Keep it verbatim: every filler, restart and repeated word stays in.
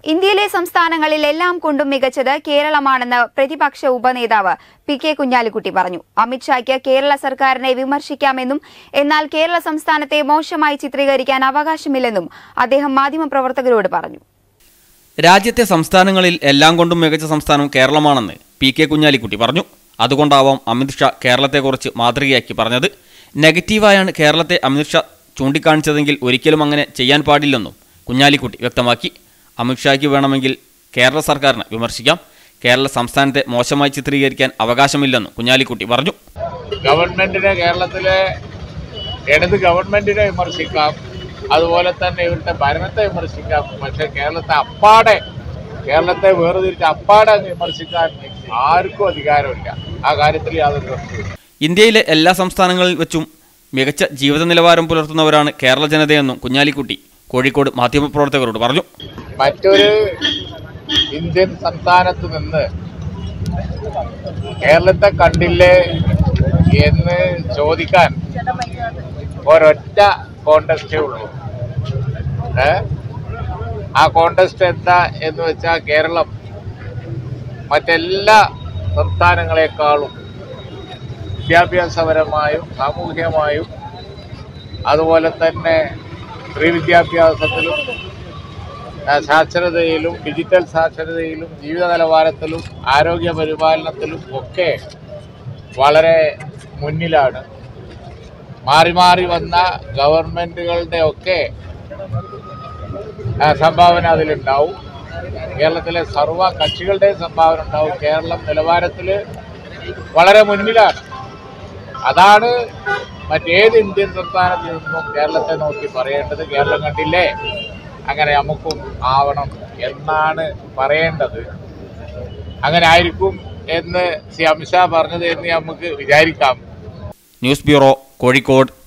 ഇന്ത്യയിലെ സംസ്ഥാനങ്ങളിൽ എല്ലാം കൊണ്ടും മികച്ചത് കേരളമാണെന്ന് പ്രതിപക്ഷ ഉപനേതാവ് പി കെ കുഞ്ഞാലിക്കുട്ടി പറഞ്ഞു. അമിത്ഷായ്ക്ക് കേരള സർക്കാരിനെ വിമർശിക്കാമെന്നും എന്നാൽ കേരള സംസ്ഥാനത്തെ മോശമായി ചിത്രീകരിക്കാൻ അവകാശമില്ലെന്നും അദ്ദേഹം മാധ്യമപ്രവർത്തകരോട് പറഞ്ഞു. രാജ്യത്തെ സംസ്ഥാനങ്ങളിൽ എല്ലാം കൊണ്ടും മികച്ച സംസ്ഥാനം കേരളമാണെന്ന് പി കെ കുഞ്ഞാലിക്കുട്ടി പറഞ്ഞു. അതുകൊണ്ടാവാം അമിത്ഷാ കേരളത്തെക്കുറിച്ച് മാതൃകയാക്കി പറഞ്ഞത്. നെഗറ്റീവായാണ് കേരളത്തെ അമിത്ഷാ ചൂണ്ടിക്കാണിച്ചതെങ്കിൽ ഒരിക്കലും അങ്ങനെ ചെയ്യാൻ പാടില്ലെന്നും കുഞ്ഞാലിക്കുട്ടി വ്യക്തമാക്കി. അമിത്ഷായ്ക്ക് വേണമെങ്കിൽ കേരള സർക്കാരിനെ വിമർശിക്കാം, കേരള സംസ്ഥാനത്തെ മോശമായി ചിത്രീകരിക്കാൻ അവകാശമില്ലെന്നും കുഞ്ഞാലിക്കുട്ടി പറഞ്ഞു. ഗവൺമെന്റിനെ, കേരളത്തിലെ ഇടത് ഗവൺമെന്റിനെ വിമർശിക്കാം, അതുപോലെ തന്നെ ഇവരുടെ ഭരണത്തെ വിമർശിക്കാം. പക്ഷെ കേരളത്തെ അപ്പാടെ കേരളത്തെ വേർതിരിച്ച് അപ്പാടെ വിമർശിക്കാൻ ആർക്കും അധികാരമില്ല. ആ കാര്യത്തിൽ യാതൊരു പ്രശ്നമില്ല. ഇന്ത്യയിലെ എല്ലാ സംസ്ഥാനങ്ങളിൽ വെച്ചും മികച്ച ജീവിത നിലവാരം പുലർത്തുന്നവരാണ് കേരള ജനതയെന്നും കുഞ്ഞാലിക്കുട്ടി കോഴിക്കോട് മാധ്യമപ്രവർത്തകരോട് പറഞ്ഞു. മറ്റൊരു ഇന്ത്യൻ സംസ്ഥാനത്ത് നിന്ന് കേരളത്തെ കണ്ടില്ലേ എന്ന് ചോദിക്കാൻ ഒരൊറ്റ കോണ്ടസ്റ്റേ ഉള്ളൂ. ഏ ആ കോണ്ടസ്റ്റ് എന്താ എന്ന് വെച്ചാൽ കേരളം മറ്റെല്ലാ സംസ്ഥാനങ്ങളെക്കാളും വിദ്യാഭ്യാസപരമായും സാമൂഹികമായും അതുപോലെ തന്നെ സ്ത്രീ വിദ്യാഭ്യാസത്തിലും സാക്ഷരതയിലും ഡിജിറ്റൽ സാക്ഷരതയിലും ജീവിത നിലവാരത്തിലും ആരോഗ്യ പരിപാലനത്തിലും ഒക്കെ വളരെ മുന്നിലാണ്. മാറി മാറി വന്ന ഗവൺമെൻറ്റുകളുടെ ഒക്കെ സംഭാവന അതിലുണ്ടാവും. കേരളത്തിലെ സർവ്വ കക്ഷികളുടെയും സംഭാവന ഉണ്ടാവും. കേരളം നിലവാരത്തിൽ വളരെ മുന്നിലാണ്. അതാണ് മറ്റേത് ഇന്ത്യൻ സംസ്ഥാനത്തിൽ നിന്നും കേരളത്തെ നോക്കി പറയേണ്ടത്. കേരളം കണ്ടില്ലേ, അങ്ങനെ നമുക്കും ആവണം എന്നാണ് പറയേണ്ടത്. അങ്ങനെ ആയിരിക്കും എന്ന് ശ്രീ അമിത്ഷാ പറഞ്ഞത് എന്ന് നമുക്ക് വിചാരിക്കാം. News bureau, Kozhikode.